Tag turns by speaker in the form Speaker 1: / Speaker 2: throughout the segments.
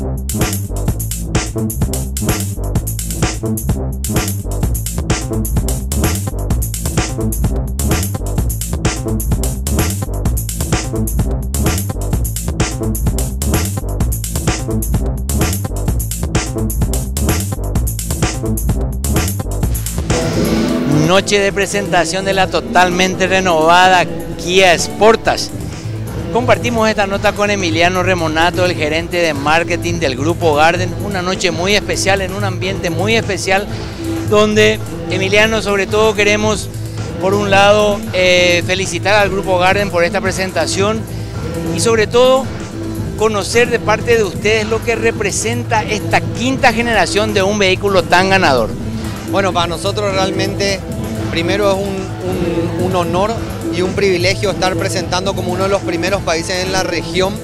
Speaker 1: Noche de presentación de la totalmente renovada Kia Sportage. Compartimos esta nota con Emiliano Remonato, el gerente de marketing del Grupo Garden. Una noche muy especial, en un ambiente muy especial, donde, Emiliano, sobre todo queremos, por un lado, felicitar al Grupo Garden por esta presentación y sobre todo conocer de parte de ustedes lo que representa esta quinta generación de un vehículo tan ganador.
Speaker 2: Bueno, para nosotros realmente primero es un honor y un privilegio estar presentando como uno de los primeros países en la región.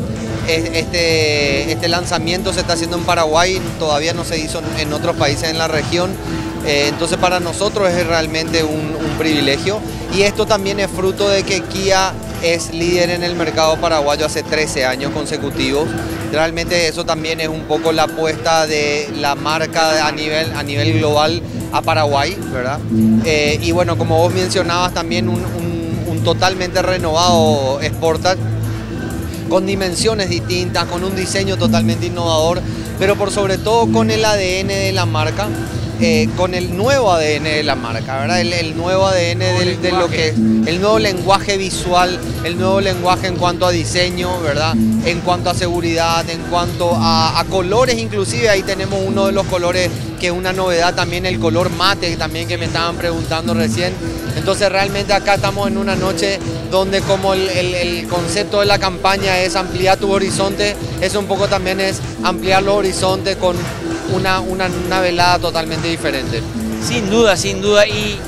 Speaker 2: Este lanzamiento se está haciendo en Paraguay, todavía no se hizo en otros países en la región. Entonces para nosotros es realmente un privilegio, y esto también es fruto de que Kia es líder en el mercado paraguayo hace 13 años consecutivos. Realmente eso también es un poco la apuesta de la marca a nivel global a Paraguay, ¿verdad? Y bueno, como vos mencionabas, también un totalmente renovado Sportage, con dimensiones distintas, con un diseño totalmente innovador, pero por sobre todo con el ADN de la marca, con el nuevo ADN de la marca, ¿verdad? El nuevo ADN de lo que es, el nuevo lenguaje visual, el nuevo lenguaje en cuanto a diseño, ¿verdad? En cuanto a seguridad, en cuanto a colores, inclusive ahí tenemos uno de los colores que es una novedad también, el color mate, también que me estaban preguntando recién. Entonces realmente acá estamos en una noche donde, como el concepto de la campaña es ampliar tu horizonte, eso un poco también es ampliar los horizontes con una velada totalmente diferente.
Speaker 1: Sin duda, y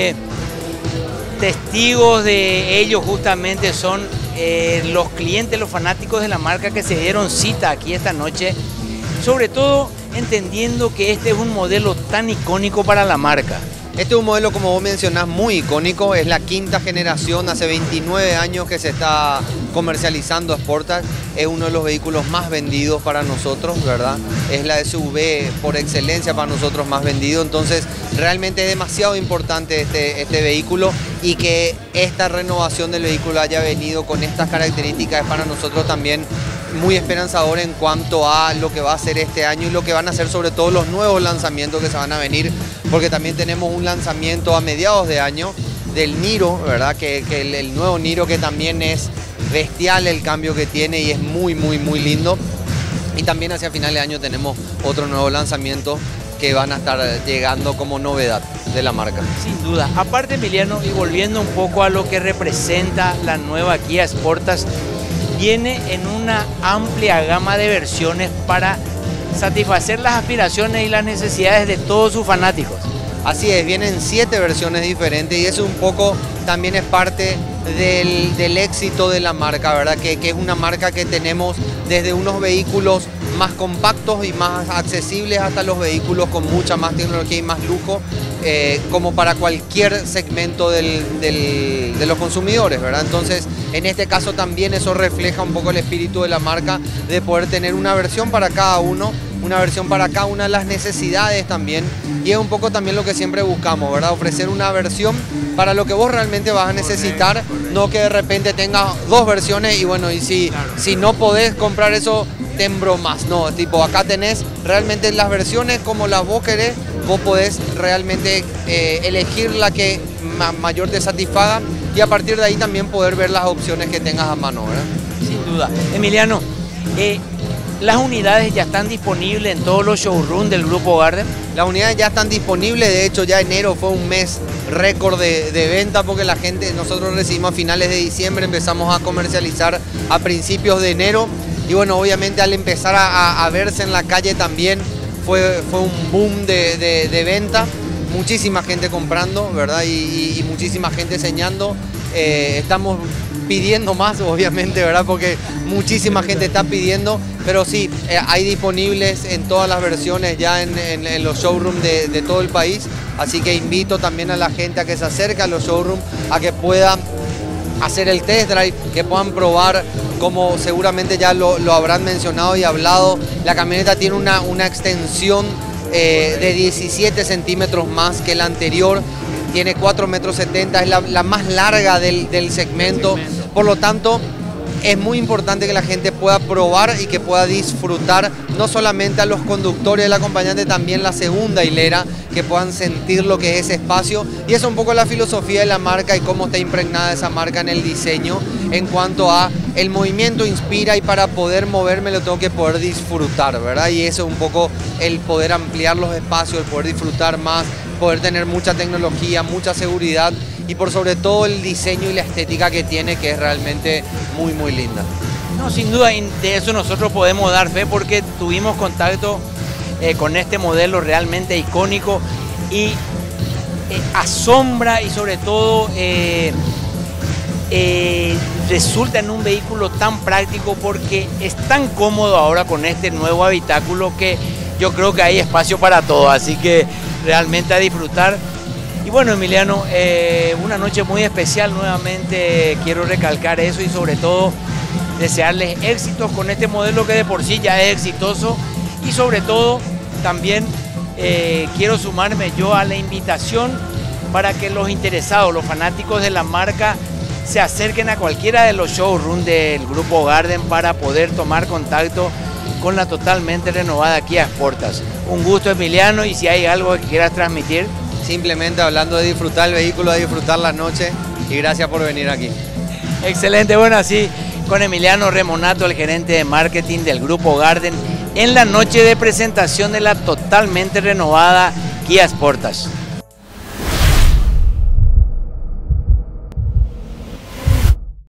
Speaker 1: testigos de ello justamente son los clientes, los fanáticos de la marca que se dieron cita aquí esta noche, sobre todo entendiendo que este es un modelo tan icónico para la marca.
Speaker 2: Este es un modelo, como vos mencionás, muy icónico. Es la quinta generación, hace 29 años que se está comercializando Sportage. Es uno de los vehículos más vendidos para nosotros, ¿verdad? Es la SUV por excelencia para nosotros más vendido. Entonces, realmente es demasiado importante este vehículo, y que esta renovación del vehículo haya venido con estas características es para nosotros también muy esperanzador en cuanto a lo que va a ser este año y lo que van a ser sobre todo los nuevos lanzamientos que se van a venir, porque también tenemos un lanzamiento a mediados de año del Niro, ¿verdad? Que el nuevo Niro, que también es bestial el cambio que tiene y es muy lindo. Y también hacia final de año tenemos otro nuevo lanzamiento que van a estar llegando como novedad de la marca.
Speaker 1: Sin duda. Aparte, Emiliano, y volviendo un poco a lo que representa la nueva Kia Sportage, viene en una amplia gama de versiones para satisfacer las aspiraciones y las necesidades de todos sus fanáticos.
Speaker 2: Así es, vienen 7 versiones diferentes, y eso un poco también es parte del éxito de la marca, ¿verdad? Que es una marca que tenemos desde unos vehículos más compactos y más accesibles hasta los vehículos con mucha más tecnología y más lujo, como para cualquier segmento de los consumidores, ¿verdad? Entonces, en este caso también eso refleja un poco el espíritu de la marca, de poder tener una versión para cada uno, una versión para cada una de las necesidades también, y es un poco también lo que siempre buscamos, ¿verdad? Ofrecer una versión para lo que vos realmente vas a necesitar, no que de repente tengas 2 versiones y bueno, y si no podés comprar eso, te embromas. No, tipo, acá tenés realmente las versiones como las vos querés, vos podés realmente elegir la que mayor te satisfaga, y a partir de ahí también poder ver las opciones que tengas a mano, ¿verdad?
Speaker 1: Sin duda. Emiliano, ¿las unidades ya están disponibles en todos los showrooms del Grupo Garden?
Speaker 2: Las unidades ya están disponibles, de hecho ya enero fue un mes récord de venta, porque la gente, nosotros recibimos a finales de diciembre, empezamos a comercializar a principios de enero, y bueno, obviamente al empezar a verse en la calle también fue un boom de venta, muchísima gente comprando, ¿verdad? Y muchísima gente enseñando. Estamos pidiendo más, obviamente, ¿verdad? Porque muchísima gente está pidiendo, pero sí, hay disponibles en todas las versiones ya en los showrooms de todo el país, así que invito también a la gente a que se acerque a los showrooms, a que pueda hacer el test drive, que puedan probar, como seguramente ya lo habrán mencionado y hablado. La camioneta tiene una extensión de 17 centímetros más que la anterior, tiene 4,70 metros, es la más larga del segmento. Por lo tanto, es muy importante que la gente pueda probar y que pueda disfrutar, no solamente a los conductores del acompañante, también la segunda hilera, que puedan sentir lo que es ese espacio. Y esa es un poco la filosofía de la marca y cómo está impregnada esa marca en el diseño, en cuanto a el movimiento inspira, y para poder moverme lo tengo que poder disfrutar, ¿verdad? Y eso es un poco el poder ampliar los espacios, el poder disfrutar más, poder tener mucha tecnología, mucha seguridad, y por sobre todo el diseño y la estética que tiene, que es realmente muy, muy linda.
Speaker 1: No, sin duda, de eso nosotros podemos dar fe, porque tuvimos contacto con este modelo realmente icónico, y asombra, y sobre todo resulta en un vehículo tan práctico, porque es tan cómodo ahora con este nuevo habitáculo que yo creo que hay espacio para todo, así que realmente a disfrutar. Y bueno, Emiliano, una noche muy especial, nuevamente quiero recalcar eso, y sobre todo desearles éxitos con este modelo que de por sí ya es exitoso, y sobre todo también quiero sumarme yo a la invitación para que los interesados, los fanáticos de la marca, se acerquen a cualquiera de los showrooms del Grupo Garden para poder tomar contacto con la totalmente renovada Kia Sportage. Un gusto, Emiliano, y si hay algo que quieras transmitir.
Speaker 2: Simplemente hablando de disfrutar el vehículo, de disfrutar la noche, y gracias por venir aquí.
Speaker 1: Excelente, bueno, así con Emiliano Remonato, el gerente de marketing del Grupo Garden, en la noche de presentación de la totalmente renovada Kia Sportage.